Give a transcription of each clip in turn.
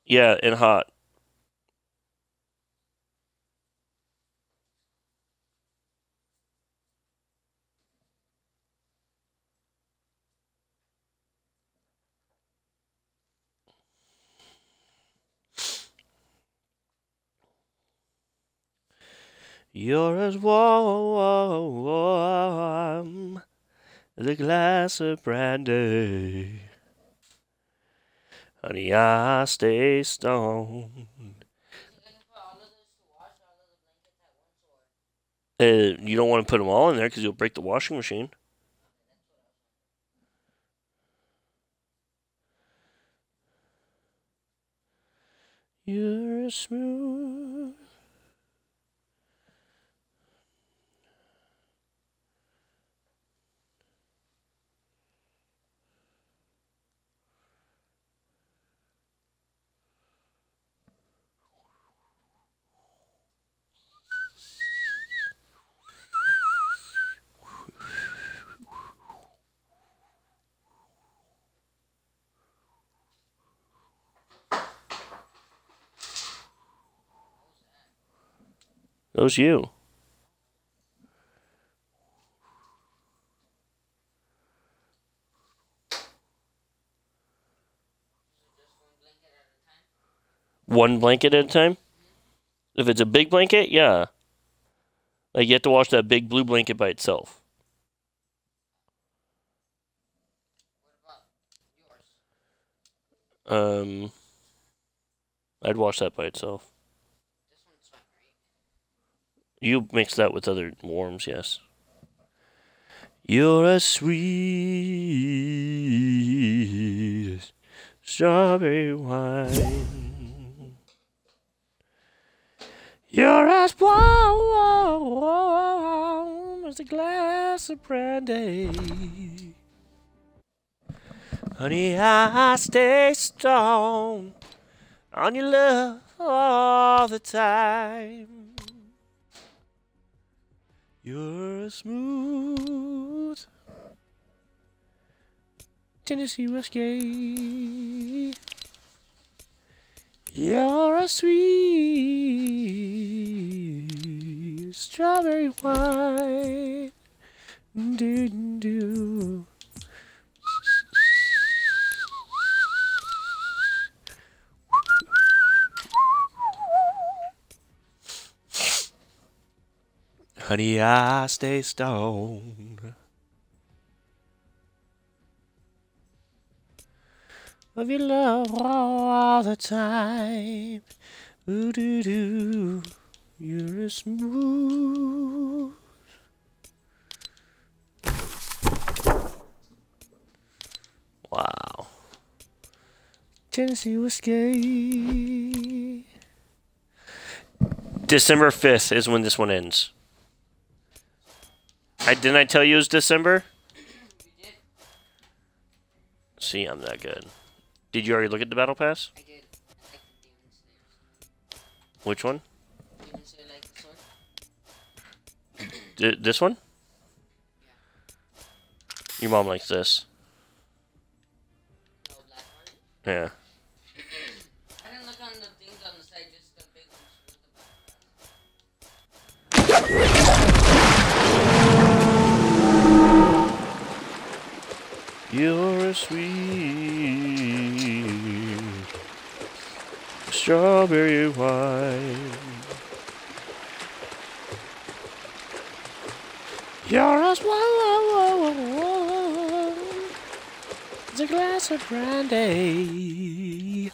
Yeah, and hot. You're as warm as a glass of brandy. Honey, I stay stoned. You don't want to put them all in there because you'll break the washing machine. You're smooth. That was you. One blanket at a time? If it's a big blanket, yeah. Like you have to wash that big blue blanket by itself. Um, I'd wash that by itself. You mix that with other warms, yes. You're as sweet as strawberry wine. You're as warm as a glass of brandy. Honey, I stay strong on your love all the time. You're a smooth Tennessee whiskey. You're a sweet strawberry wine. Do do. Honey, I stay stoned. Of your love all the time. Ooh doo doo. You're a smooth. Wow. Tennessee whiskey. December 5th is when this one ends. Didn't I tell you it was December? See, I'm that good. Did you already look at the battle pass? I did. I like the Demon Slayers. Which one? Demon Slayer like the sword? This one? Yeah. Your mom likes this. No black one? Yeah. I didn't look on the things on the side, just the big ones with the You're a sweet strawberry wine. You're as warm as a glass of brandy.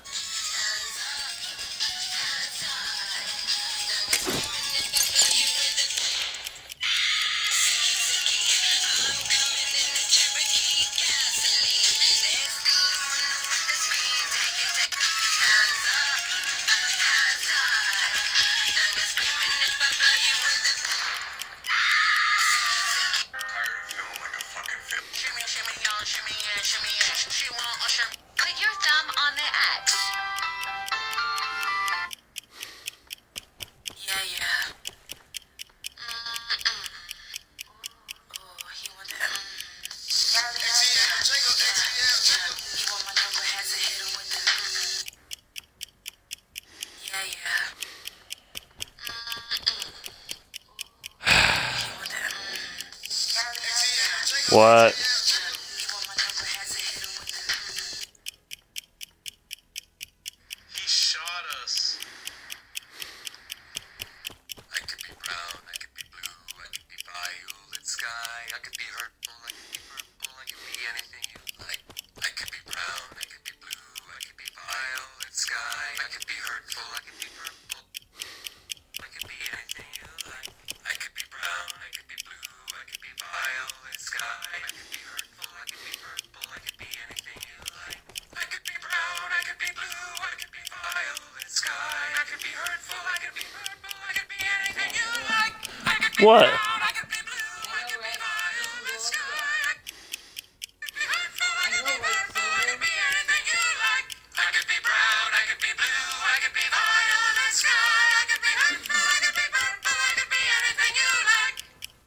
Put your thumb on the X. Yeah, yeah. Oh, he want that. He want my number, has to hit him with the. What? He shot us. I could be brown, I could be blue, I could be violet sky, I could be hurtful, I could be purple, I could be anything you like. I could be brown, I could be blue, I could be violet sky, I could be hurtful, I could be purple, I could be anything you like. I could be brown, I could be blue, I could be violet sky, I could be hurtful, I could be purple, I could be anything you like. I could be brown, I could be blue, I could be violet sky, I could be hurtful, I could be purple, I could be anything you like. I could be What? brown, I could be blue, I could be violet sky, I could be hurtful, I could be purple, I could be anything you like. I could be brown, I could be blue, I could be violet sky, I could be hurtful, I could be purple, I could be anything you like.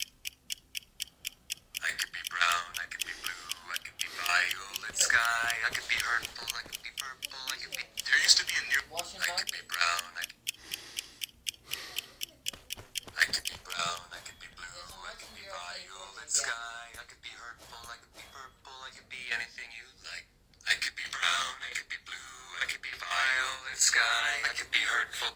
I could be brown, I could be blue, I could be violet sky, I could be hurtful, I could be purple, I could be. There used to be a new. I could be brown, I could be brown, I could be blue, I could be violet sky, I could be hurtful, I could be purple, I could be anything you like. I could be brown, I could be blue, I could be violet sky, I could be hurtful.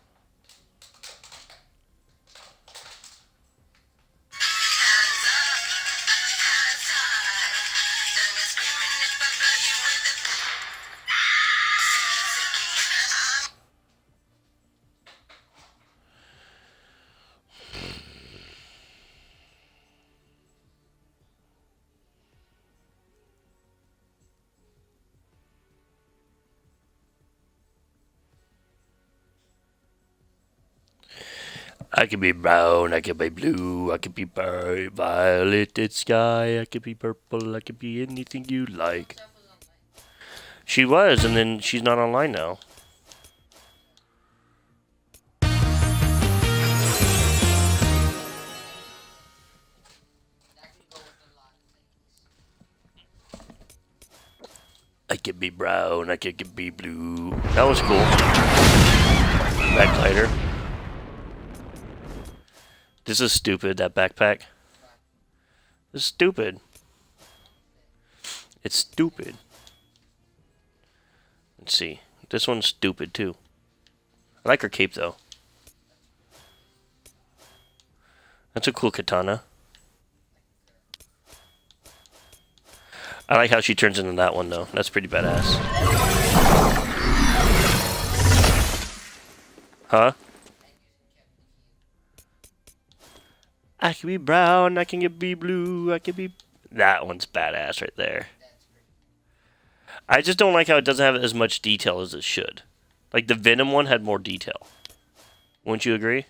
I could be brown, I could be blue, I could be violet sky, I could be purple, I could be anything you like. She was, and then she's not online now. I could be brown, I could be blue. That was cool. Backlighter. This is stupid, that backpack. This is stupid. It's stupid. Let's see. This one's stupid too. I like her cape though. That's a cool katana. I like how she turns into that one though. That's pretty badass. Huh? I can be brown, I can be blue, I can be... That one's badass right there. I just don't like how it doesn't have as much detail as it should. Like the Venom one had more detail. Wouldn't you agree?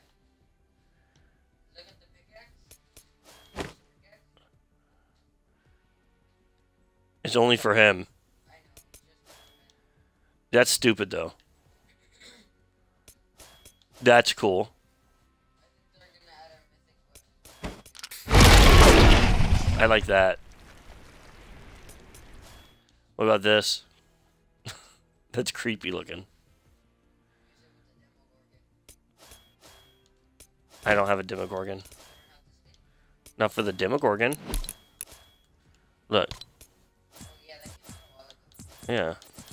It's only for him. That's stupid though. That's cool. I like that. What about this? That's creepy looking. I don't have a Demogorgon. Not for the Demogorgon. Look. Yeah.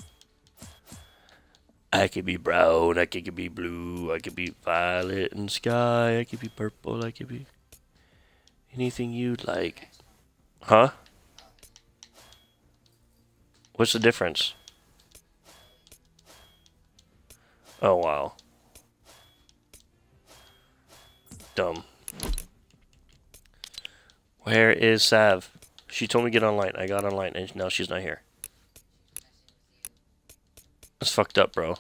I could be brown, I could be blue, I could be violet in the sky, I could be purple, I could be anything you'd like. Huh? What's the difference? Oh, wow. Dumb. Where is Sav? She told me to get online. I got online and now she's not here. That's fucked up, bro.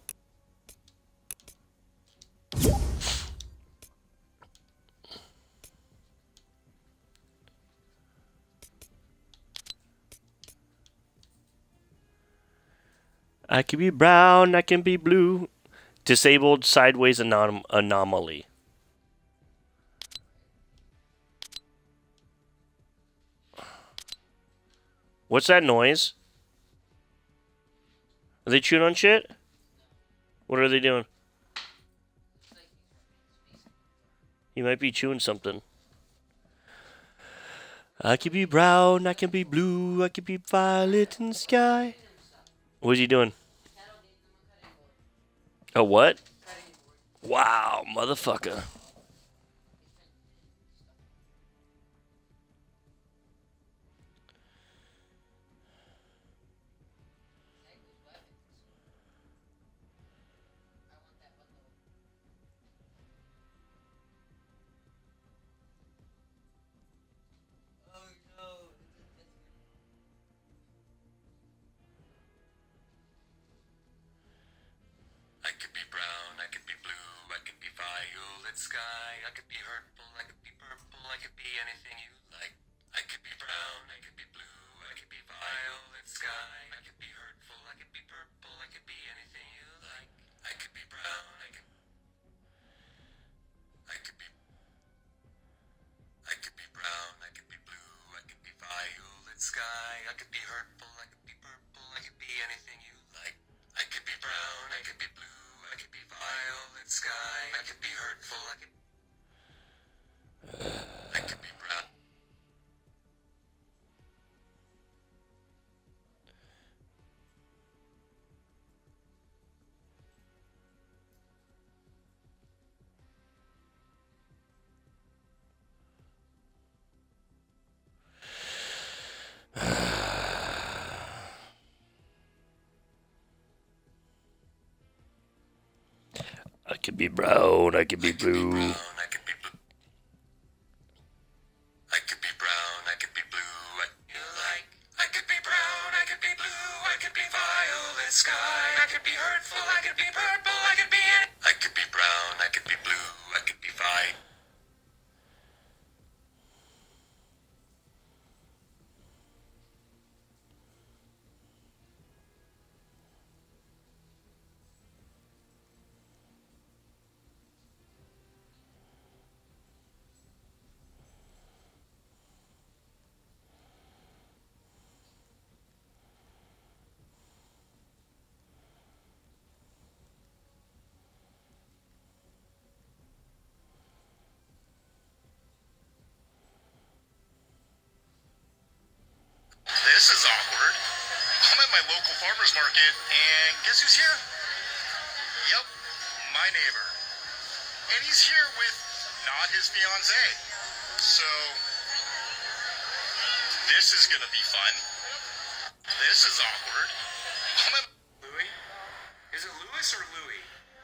I can be brown, I can be blue. Disabled sideways anomaly. What's that noise? Are they chewing on shit? What are they doing? He might be chewing something. I could be brown, I can be blue, I could be violet in the sky. What's he doing? A what? Wow, motherfucker. I could be brown, I could be blue, I could be violet sky, I could be hurtful, I could be purple, I could be anything you like. I could be brown, I could be blue, I could be violet sky, I could be hurtful, I could be purple, I could be anything you like. I could be brown, I could be brown, I could be blue, I could be violet sky, I could be hurtful, I could be purple, I could be anything you like. I could be brown, I could be blue, I could be violet sky, I could be hurtful, I could be brown. I could be brown, I could be blue. Brown, I could be blue. I could be brown, I could be blue, I you like. I could be brown, I could be blue, I could be violet sky, I could be hurtful, I could be purple, I could be I could be brown, I could be blue, I could be violet. This is awkward. I'm at my local farmer's market, and guess who's here? Yep, my neighbor. And he's here with not his fiancée. So, this is gonna be fun. This is awkward. I'm at Louis? Is it Louis or Louis?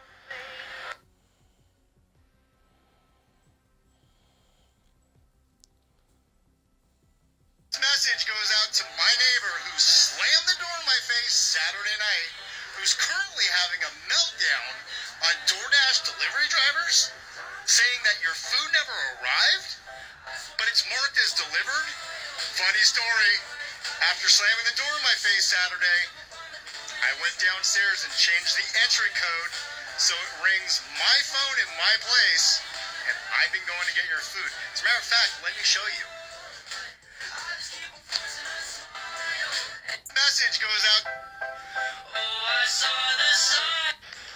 This message goes out to my neighbor who slammed the door in my face Saturday night, who's currently having a meltdown on DoorDash delivery drivers, saying that your food never arrived, but it's marked as delivered. Funny story. After slamming the door in my face Saturday, I went downstairs and changed the entry code so it rings my phone in my place, and I've been going to get your food. As a matter of fact, let me show you. Message goes out. Oh, I saw the sign.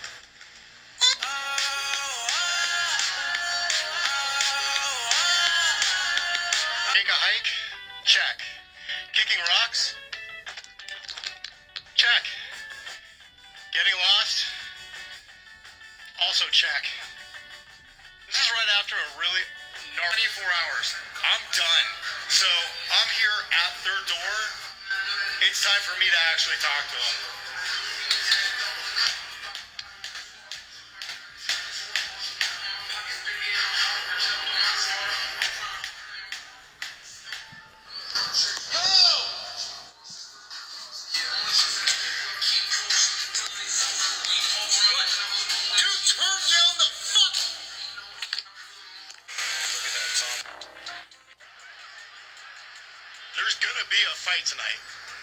Take a hike? Check. Kicking rocks? Check. Getting lost? Also check. This is right after a really 24 hours. I'm done. So I'm here at their door. It's time for me to actually talk to them. There's gonna be a fight tonight.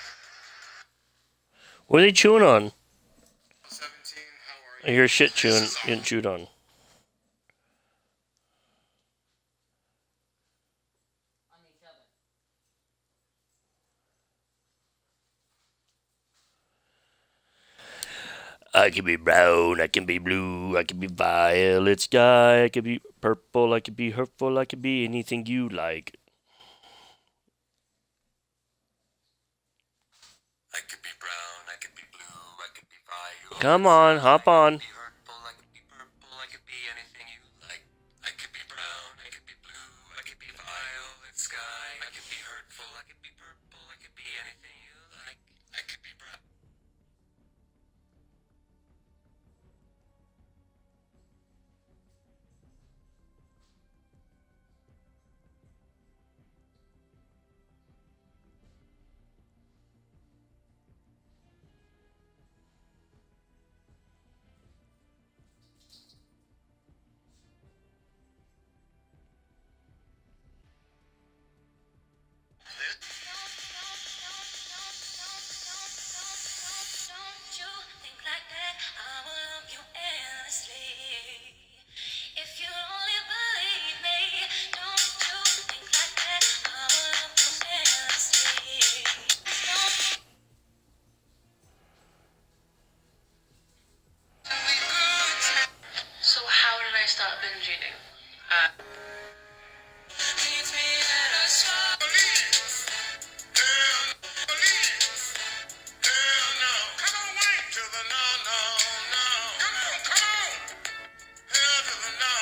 What are they chewing on? 17, how are I you? hear shit chewing, getting chewed on. On each other. I can be brown, I can be blue, I can be violet sky, I can be purple, I can be hurtful, I can be anything you like. Come on, hop on. I could be hurtful, I could be purple, I could be anything you like. I could be brown, I could be blue, I could be violet sky. I could be hurtful, I could be purple, I could be anything you like. I could be brown. Don't you think like that? I will love you endlessly. If you only believe me, don't you think like that? I will love you endlessly. So how did I stop binge eating? Meets me at a shop. Hell no. Come on, wait to the no, no, no. Come on, come on. Hell to the no.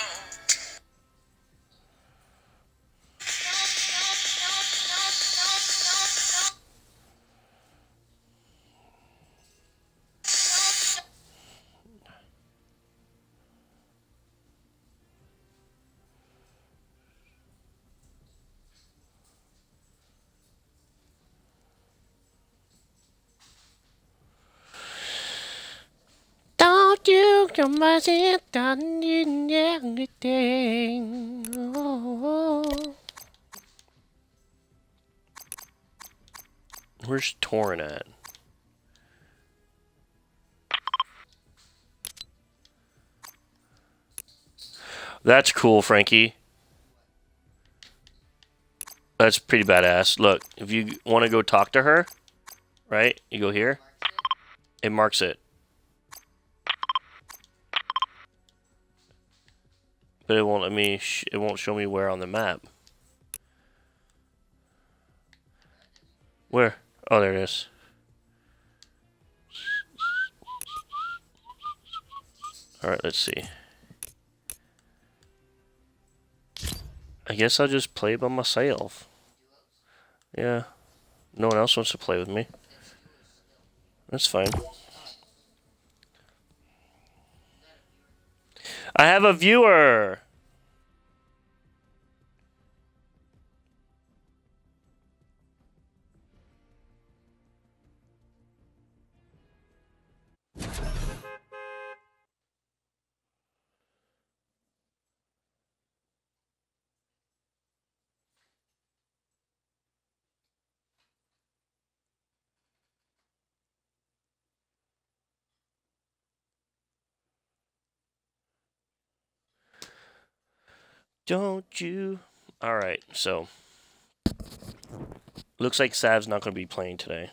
Don't you come as it done in everything. Oh. Where's Torin at? That's cool, Frankie. That's pretty badass. Look, if you want to go talk to her, right? You go here. It marks it. But it won't let me. It won't show me where on the map. Where? Oh, there it is. All right, let's see. I guess I'll just play by myself. Yeah. No one else wants to play with me. That's fine. I have a viewer! Don't you? Alright, so. Looks like Sav's not going to be playing today.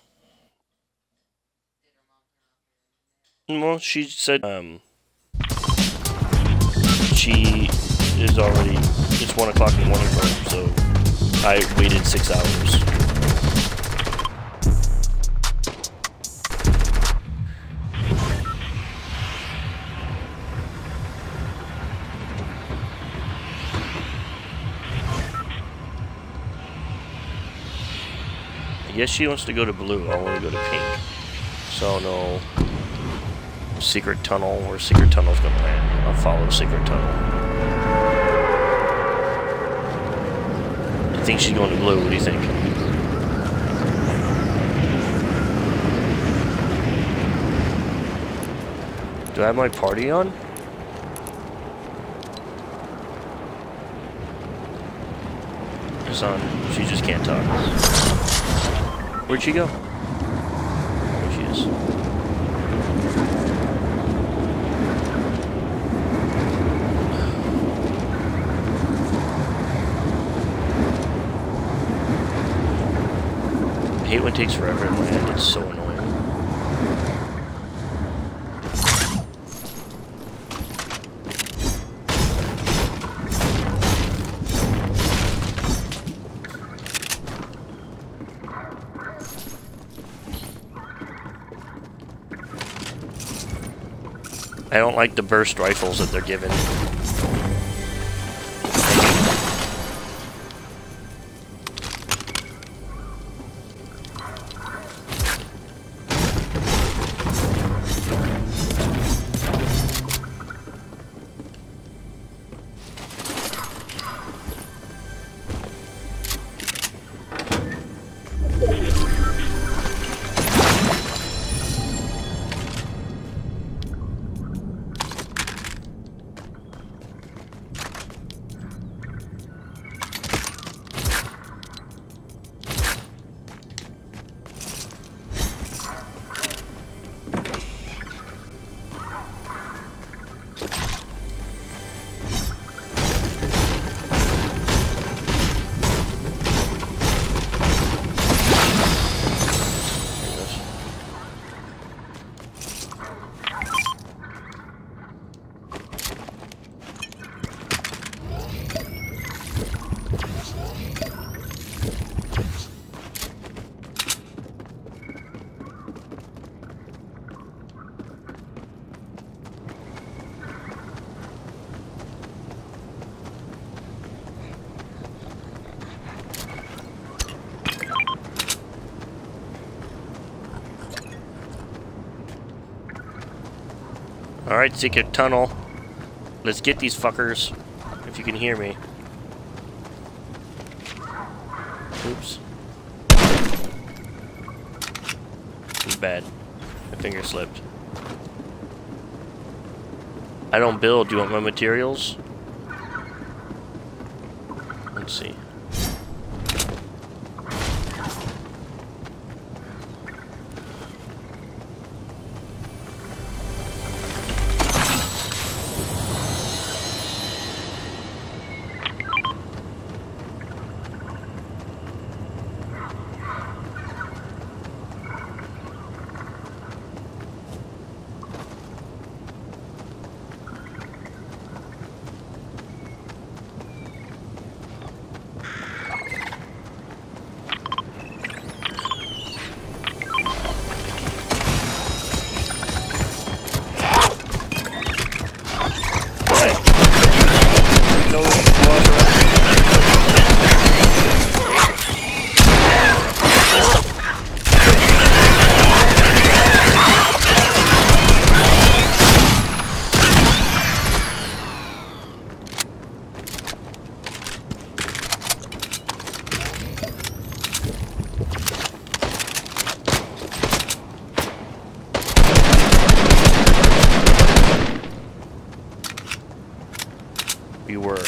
Well, she said, she is already, it's 1 o'clock in the morning for her, so I waited 6 hours. I guess she wants to go to blue. I want to go to pink. So no secret tunnel where secret tunnel's gonna land. I'll follow secret tunnel. I think she's going to blue. What do you think? Do I have my party on? It's on. She just can't talk. Where'd she go? There she is. I hate when it takes forever to land. It's so annoying. I don't like the burst rifles that they're given. Alright, secret tunnel. Let's get these fuckers. If you can hear me. Oops. Too bad. My finger slipped. I don't build. Do you want my materials? Let's see. We were.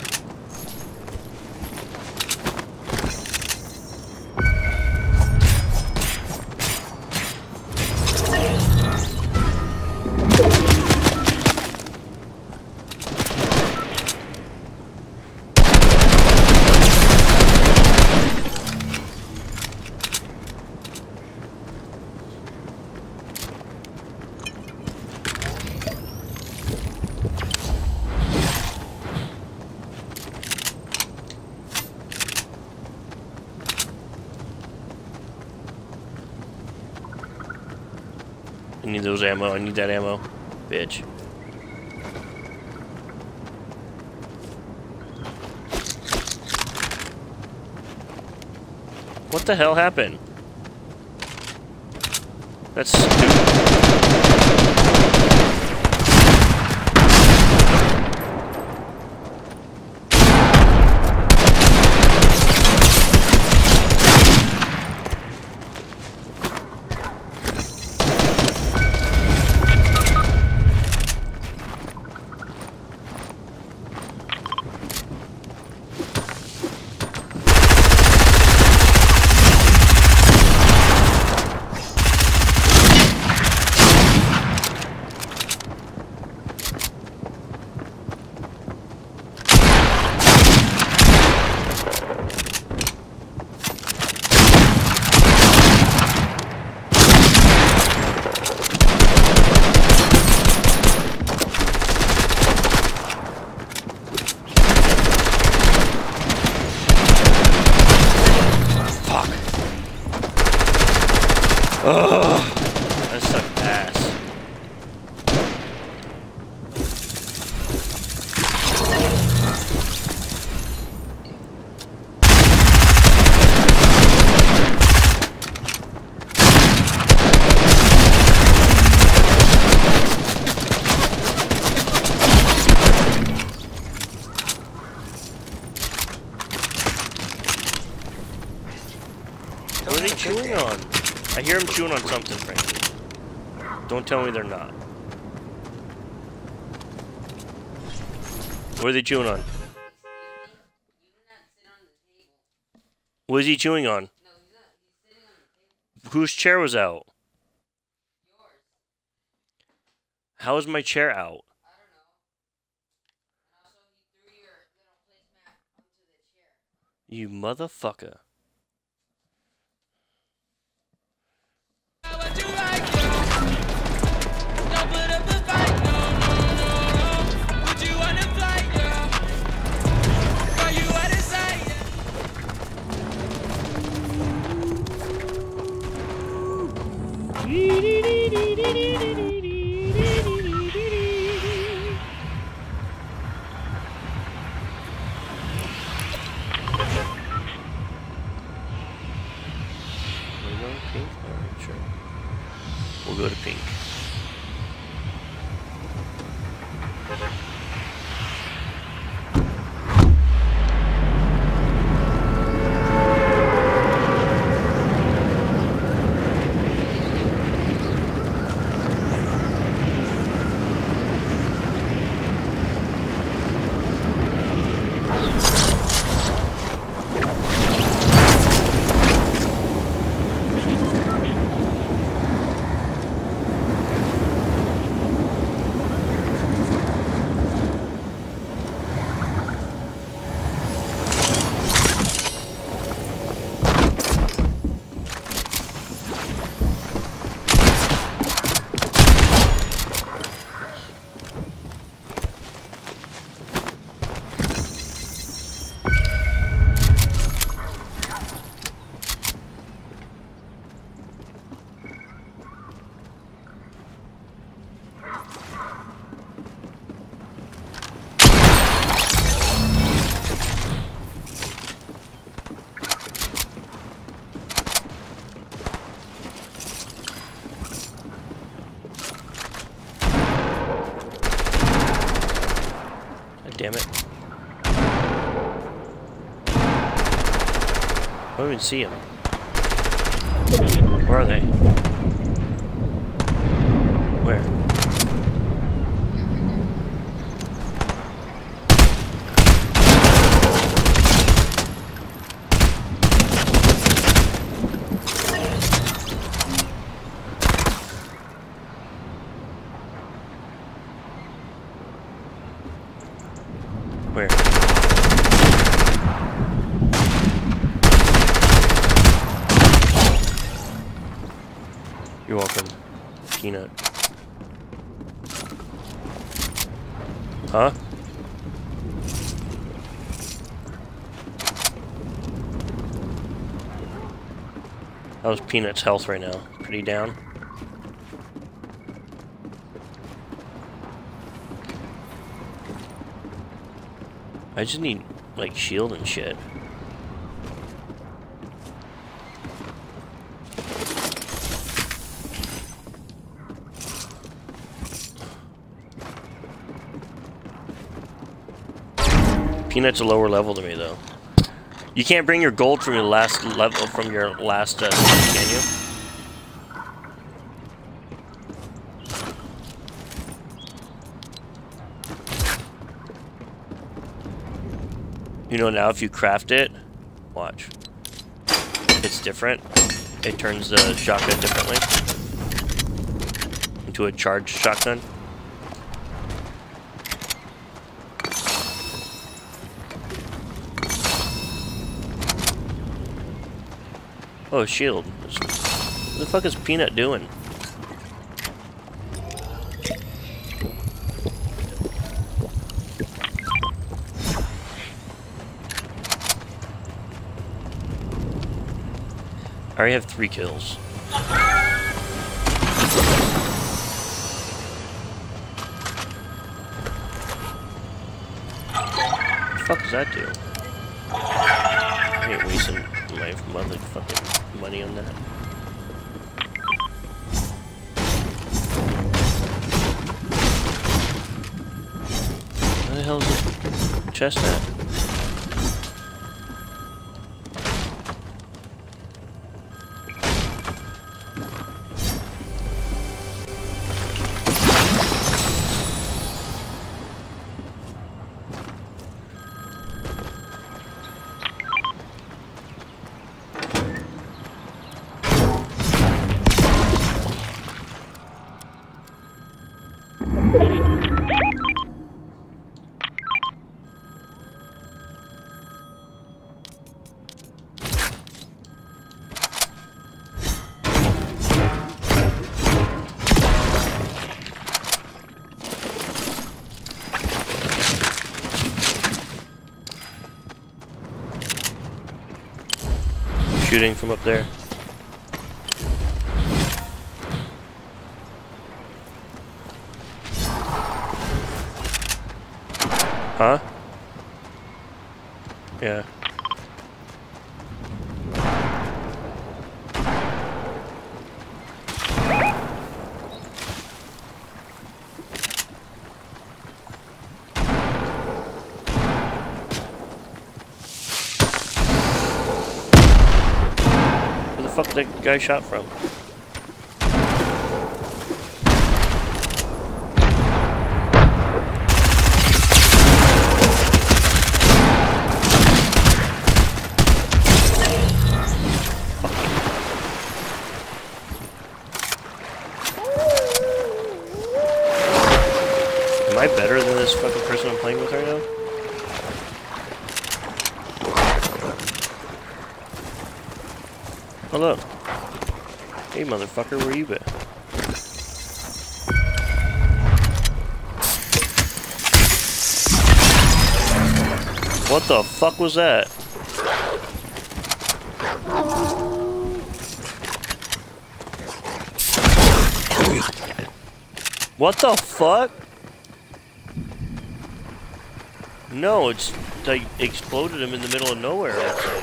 I need those ammo. I need that ammo. Bitch. What the hell happened? That's stupid. Ugh, that sucked ass. chewing on? I hear him chewing on something, frankly. Don't tell me they're not. What are they chewing on? What is he chewing on? Whose chair was out? How is my chair out? You motherfucker. Pink? Alright, sure. We'll go to pink. Damn it. I don't even see him. Where are they? Where? Where? You're welcome, Peanut. Huh? How's Peanut's health right now? Pretty down? I just need, like, shield and shit. Peanut's a lower level to me, though. You can't bring your gold from your last level, from your last, can you? You know, now if you craft it, watch. It's different. It turns the shotgun differently. Into a charged shotgun. Oh, shield. What the fuck is Peanut doing? I already have 3 kills. What the fuck does that do? I ain't wasting my motherfucking money on that. Where the hell is this chest at? shooting from up there. Huh? Yeah. Where the fuck did that guy shot from? Am I better than this fucking person I'm playing with right now? Hello. Hey motherfucker, where you been? What the fuck was that? What the fuck? No, it's like exploded him in the middle of nowhere. Actually.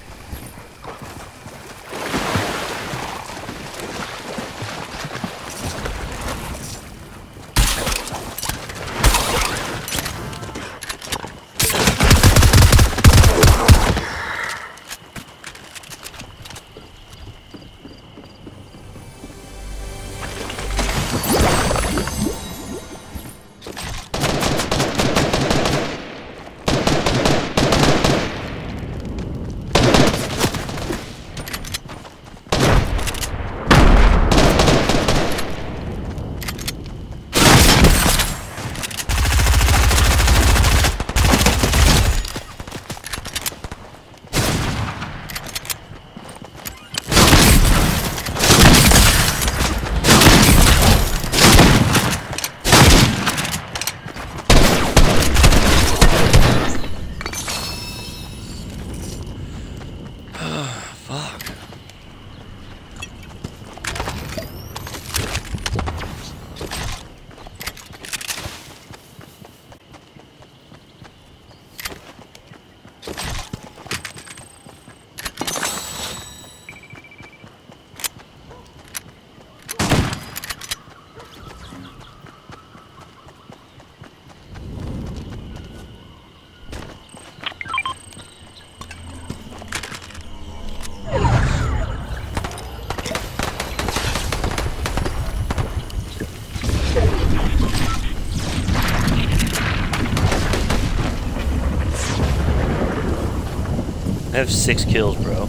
I have 6 kills, bro.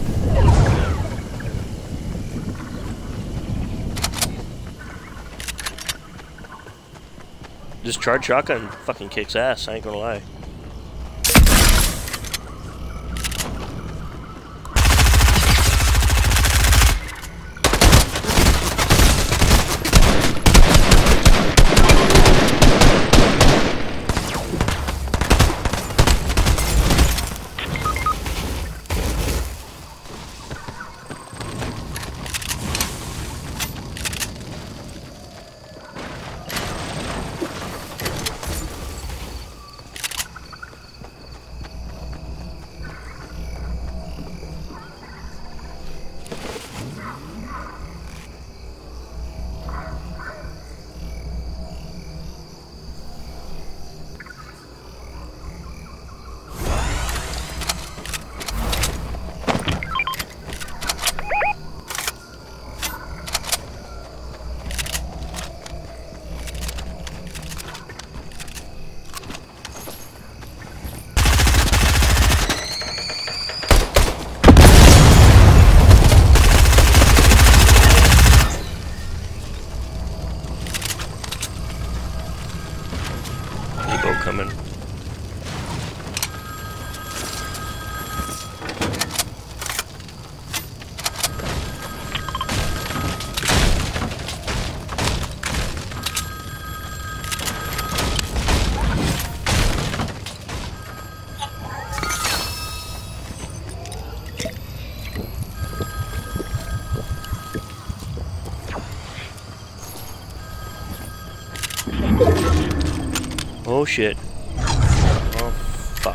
This charge shotgun fucking kicks ass, I ain't gonna lie. Oh shit. Oh fuck.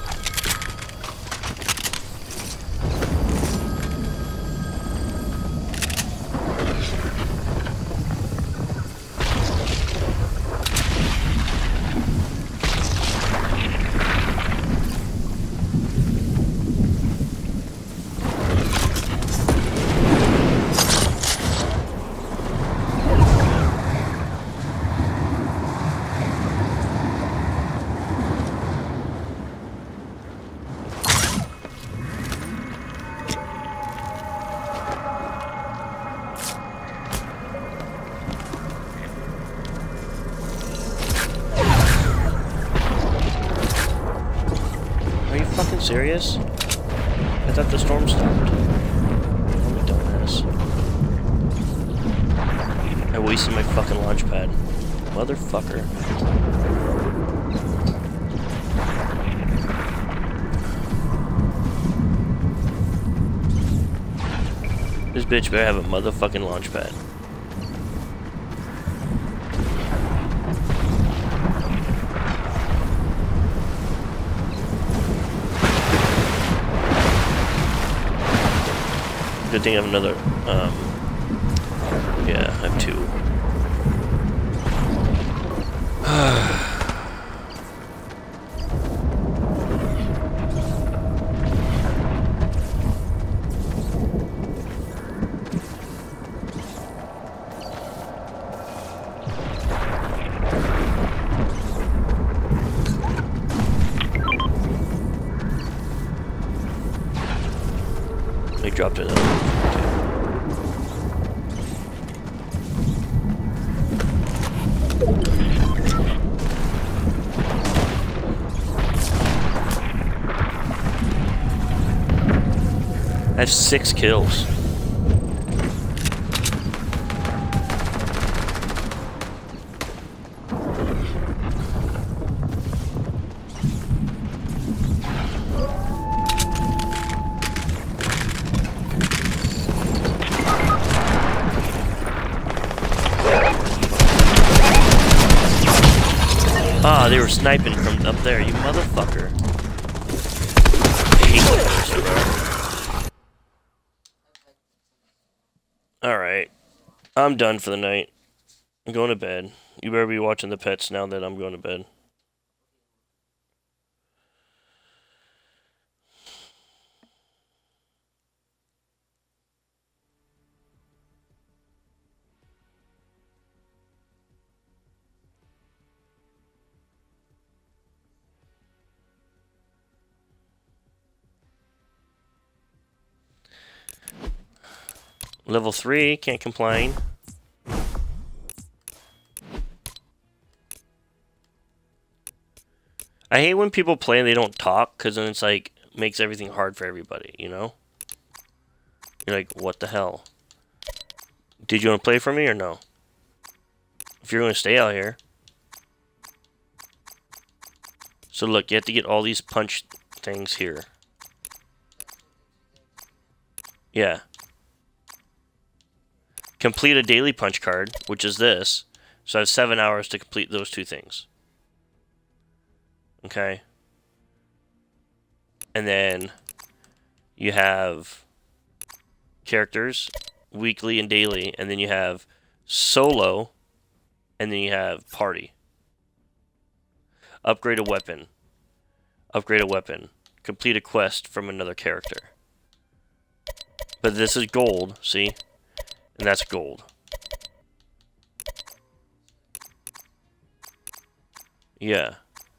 Serious? I thought the storm stopped. I'm a dumbass. I wasted my fucking launch pad. Motherfucker. This bitch better have a motherfucking launch pad. Good thing I have another, yeah, I have two. They dropped it. I have 6 kills. Ah, they were sniping from up there, you motherfucker. I hate those, bro. Alright. I'm done for the night. I'm going to bed. You better be watching the pets now that I'm going to bed. Level 3, can't complain. I hate when people play and they don't talk, because then it's like, makes everything hard for everybody, you know? You're like, what the hell? Did you want to play for me or no? If you're going to stay out here. So look, you have to get all these punch things here. Yeah. Complete a daily punch card, which is this. So I have 7 hours to complete those 2 things. Okay. And then you have characters, weekly and daily, and then you have solo, and then you have party. Upgrade a weapon. Upgrade a weapon. Complete a quest from another character. But this is gold, see? And that's gold. Yeah.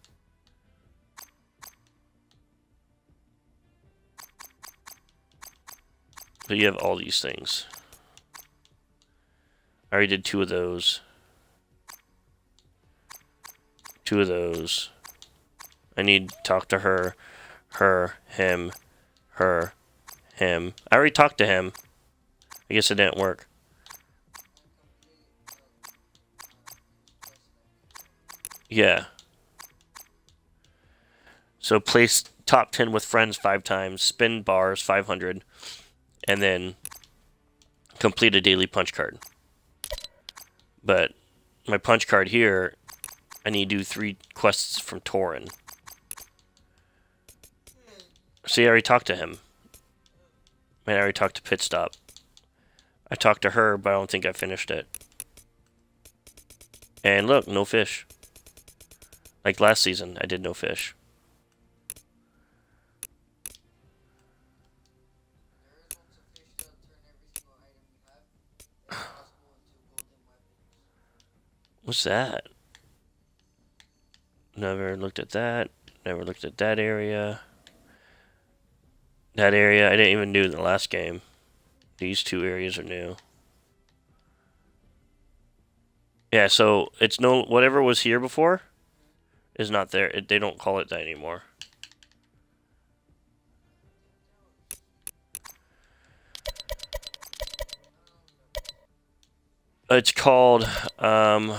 But you have all these things. I already did 2 of those. 2 of those. I need to talk to her, him, her, him. I already talked to him. I guess it didn't work. Yeah. So place top 10 with friends 5 times, spin bars 500, and then complete a daily punch card. But my punch card here, I need to do 3 quests from Torin. See, I already talked to him. Man, I already talked to Pit Stop. I talked to her, but I don't think I finished it. And look, no fish. Like last season, I did no fish. What's that? Never looked at that. Never looked at that area. That area I didn't even do in the last game. These 2 areas are new. Yeah, so it's no whatever was here before is not there. They don't call it that anymore. It's called I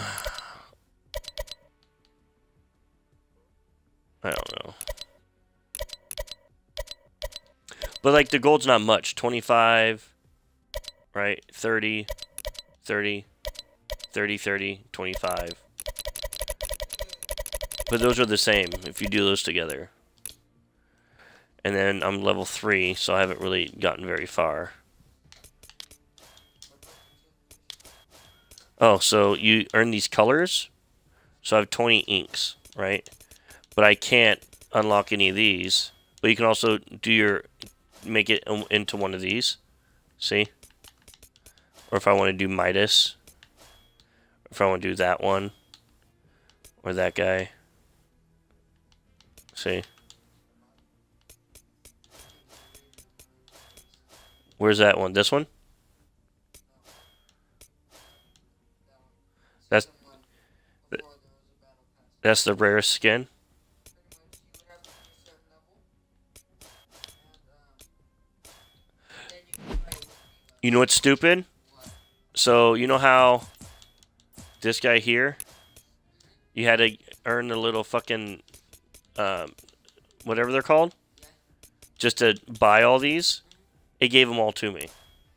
don't know. But like the gold's not much. 25, right? 30, 30, 30, 30, 25. But those are the same if you do those together. And then I'm level 3, so I haven't really gotten very far. Oh, so you earn these colors. So I have 20 inks, right? But I can't unlock any of these. But you can also do your... make it into one of these. See? Or if I want to do Midas. If I want to do that one. Or that guy. See? Where's that one? This one? That's the rarest skin. You know what's stupid? So, you know how this guy here, you had to earn the little fucking, whatever they're called, just to buy all these? It gave them all to me.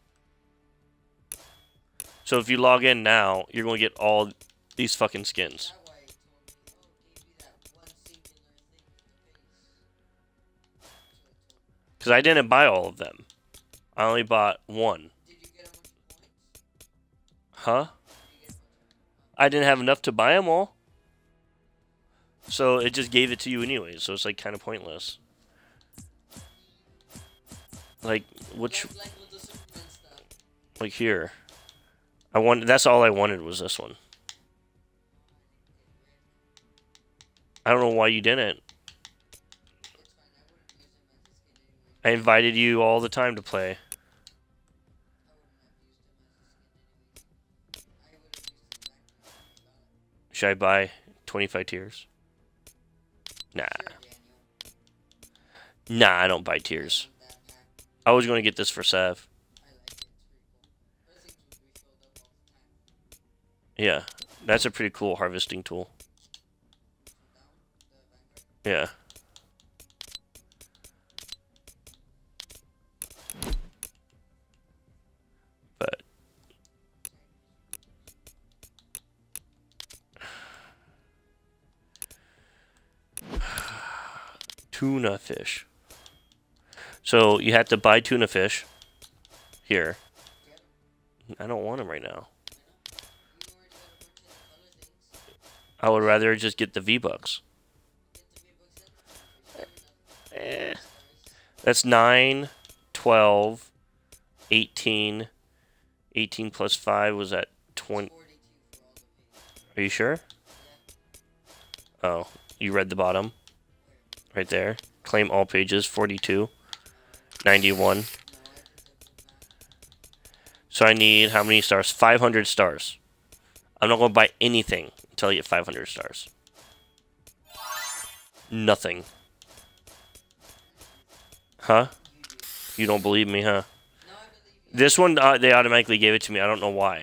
So if you log in now, you're going to get all these fucking skins. Because I didn't buy all of them. I only bought one. Huh? I didn't have enough to buy them all. So it just gave it to you anyway. So it's like kind of pointless. Like, which... like here. That's all I wanted was this one. I don't know why you didn't. I invited you all the time to play. Should I buy 25 tiers? Nah. Nah, I don't buy tiers. I was going to get this for Sav. Yeah, that's a pretty cool harvesting tool. Yeah. But tuna fish. So you have to buy tuna fish here. I don't want them right now. I would rather just get the V-Bucks. That's 9, 12, 18. 18 plus 5 was at 20. Are you sure? Oh, you read the bottom. Right there. Claim all pages, 42. 91. So I need how many stars? 500 stars. I'm not going to buy anything until I get 500 stars. Nothing. Huh? You don't believe me, huh? This one, they automatically gave it to me. I don't know why.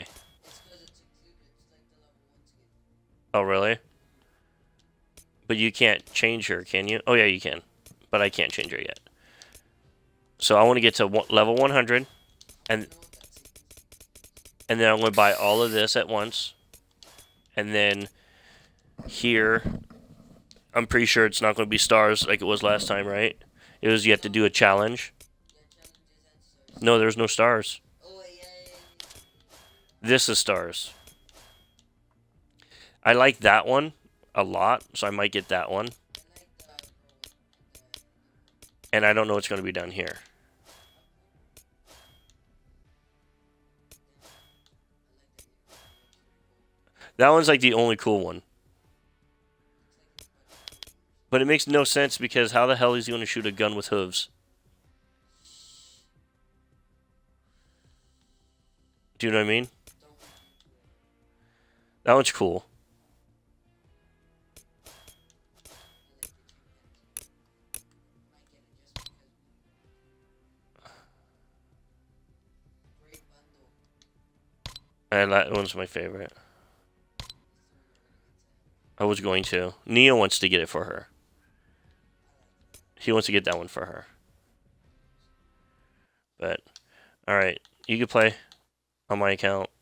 Oh, really? But you can't change her, can you? Oh, yeah, you can. But I can't change her yet. So I want to get to level 100. And then I'm going to buy all of this at once. And then here, I'm pretty sure it's not going to be stars like it was last time, right? It was you have to do a challenge. No, there's no stars. Oh, yeah. This is stars. I like that one a lot, so I might get that one. And I don't know what's going to be down here. That one's like the only cool one. But it makes no sense because how the hell is he going to shoot a gun with hooves? Do you know what I mean? That one's cool. And that one's my favorite. I was going to. Neo wants to get it for her. He wants to get that one for her. But, alright. You can play on my account.